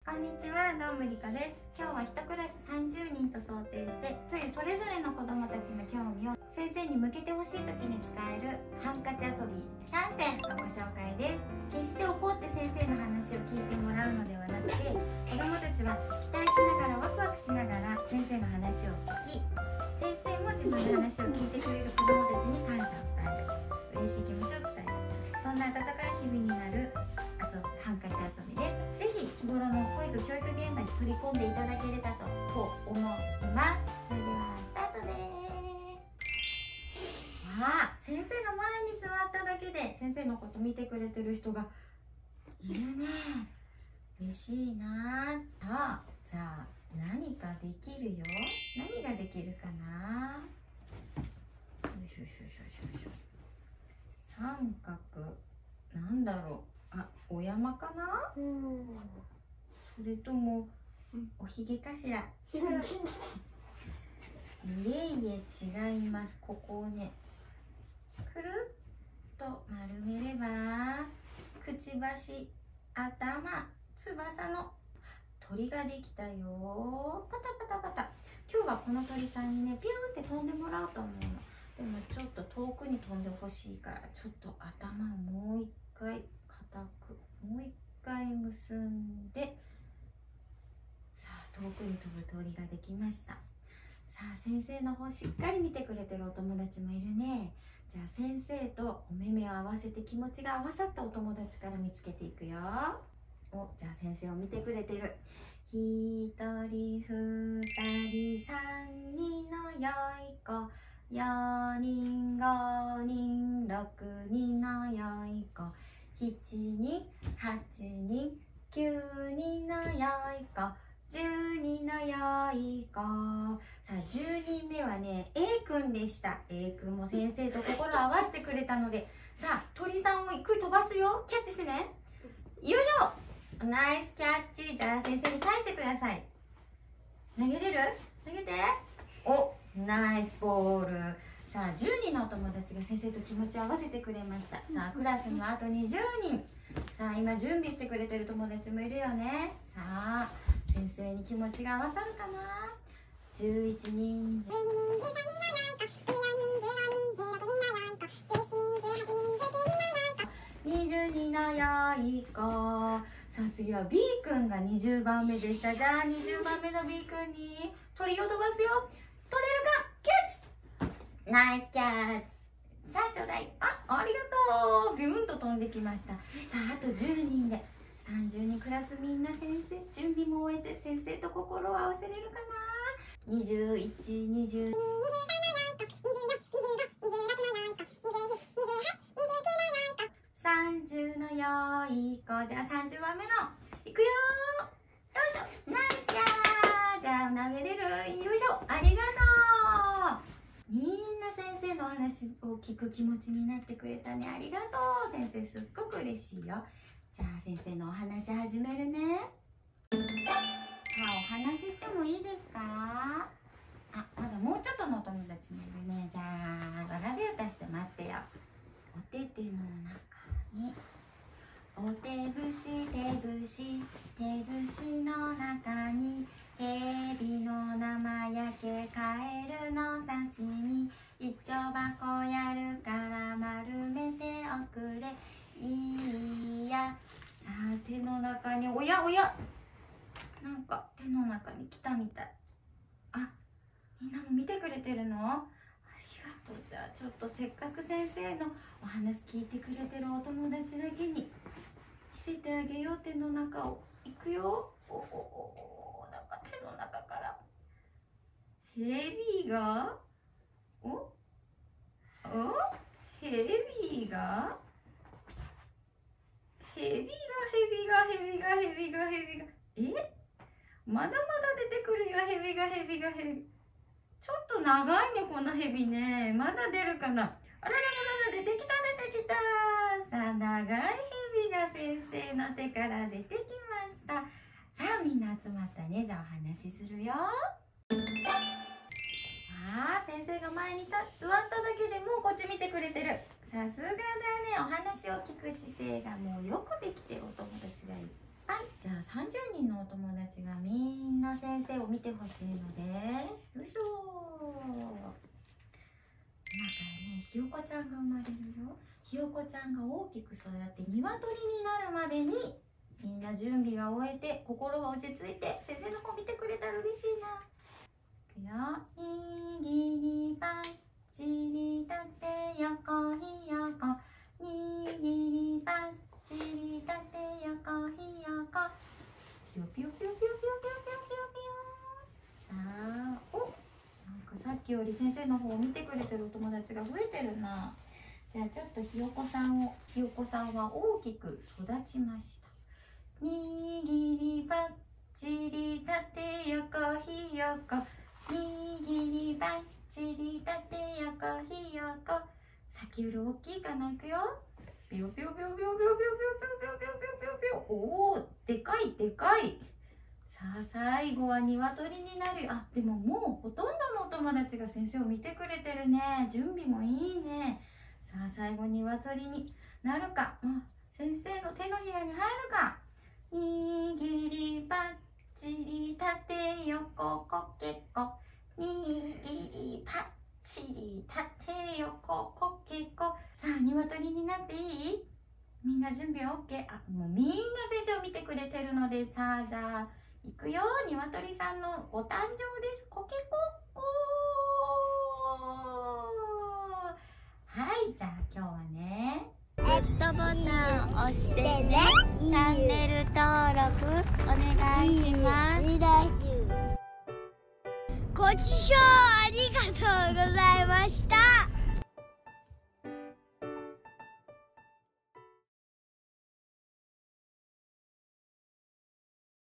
こんにちは、どうもりこです。今日は1クラス30人と想定して、それぞれの子どもたちの興味を先生に向けてほしい時に使えるハンカチ遊び3選のご紹介です。決して怒って先生の話を聞いてもらうのではなくて、子どもたちは期待しながらワクワクしながら先生の話を聞き、先生も自分の話を聞いてくれる子どもたちに感謝を伝える、嬉しい気持ちを伝える、そんな温かい日々になるハンカチ遊びです。ぜひ日頃の保育教育現場に取り込んでいただければと思います。それではスタートです。わあ、先生の前に座っただけで先生のこと見てくれてる人がいるね。嬉しいな。じゃあ何かできるよ。何ができるかな。よいしょよいしょよいしょよいしょ。三角なんだろう。あ、お山かな。それともおひげかしら。いえいえ違います。ここをねくるっと丸めればくちばし、頭、翼の鳥ができたよ。パタパタパタ。今日はこの鳥さんにねピューンって飛んでもらおうと思うの。でもちょっと遠くに飛んでほしいから、ちょっと頭をもう一回固く、もう一回結んで、さあ遠くに飛ぶ鳥ができました。さあ先生の方しっかり見てくれてるお友達もいるね。じゃあ先生とお目目を合わせて気持ちが合わさったお友達から見つけていくよ。お、じゃあ先生を見てくれてる。一人二人三人の良い子、4人5人6人の良い子、7人8人9人の良い子、10人の良い子。さあ10人目はね A くんでした。 A くんも先生と心を合わせてくれたので、さあ鳥さんをゆっくり飛ばすよ。キャッチしてね。よいしょ、ナイスキャッチ。じゃあ先生に返してください。投げれる？投げて。お、ナイスボール。さあ10人のお友達が先生と気持ちを合わせてくれました。さあクラスにはあと20人。さあ今準備してくれてる友達もいるよね。さあ先生に気持ちが合わさるかな。11人、20人の良い子。さあ次は B 君が20番目でした。じゃあ20番目の B 君に鳥を飛ばすよ。取れるか。キャッチ。ナイスキャッチ。さあちょうだい。ありがとう。ビューンと飛んできました。さああと10人で30人クラス、みんな先生準備も終えて先生と心を合わせれるかな。21、20、30の良い子。じゃあ30番目のいくよ。よいしょ、ナイスキャー。じゃあ投げれる。よいしょ、ありがとう。みんな先生のお話を聞く気持ちになってくれたね。ありがとう。先生すっごく嬉しいよ。じゃあ先生のお話始めるね。さあお話ししてもいいですか？まだもうちょっとのお友達もいるね。じゃあわらびを出して待ってよ。お手手の中に、お手節手節手節の中に、エビの生焼けカエルの刺身、一丁箱やるから丸めておくれ。いいや。さあ手の中に、おやおや、なんか手の中に来たみたい。みんなも見てくれてるの？ありがとう。じゃあちょっとせっかく先生のお話聞いてくれてるお友達だけに見せてあげよう。手の中を。いくよ。なんか手の中からヘビがヘビがまだまだ出てくるよ。ヘビが。ちょっと長いねこのヘビね。まだ出るかな。あらららら、出てきた。さあ長いヘビが先生の手から出てきました。さあみんな集まったね。じゃあお話しするよ。先生が前に座っただけでもうこっち見てくれてる。さすがだね。お話を聞く姿勢がもうよくできてるお友達がいっぱはい、じゃあ30人のお友達がみんな先生を見てほしいので、よいしょ。今からね、ひよこちゃんが生まれるよ。ひよこちゃんが大きく育って鶏になるまでにみんな準備が終えて、心が落ち着いて先生の方見てくれたら嬉しいな。いくよ。にぎりぱっちりたて横ひよこ、にぎりぱっちりたて横ひよこ、ぴよぴよぴよぴよぴよぴよぴよぴよぴよ。さあ、お、なんかさっきより先生の方を見てくれてるお友達が増えてるな。じゃあちょっとひよこさんは大きく育ちました。にぎりぱっちりたて横ひよこ、にぎりぱっちりたて横ひよこ。さっきより大きいかな。いくよ。ぴよぴよぴよぴよぴよぴよぴよぴよぴよぴよぴよ。おお、でかいでかい。さあ最後は鶏になるよ。あ、でももうほとんどのお友達が先生を見てくれてるね。準備もいいね。さあ最後鶏になるか、先生の手のひらに入るか。にぎりぱっちりたて横こけこ、にぎりぱっちりたて横こけこ。さあ鶏になっていい？みんな準備は OK？ あ、もうみんな先生を見てくれてるので、さあじゃあいくよ。鶏さんのご誕生です。こけこっこー。はい、じゃあ今日はね、グッドボタンを押してね。チャンネル登録お願いします。 ご視聴ありがとうございました。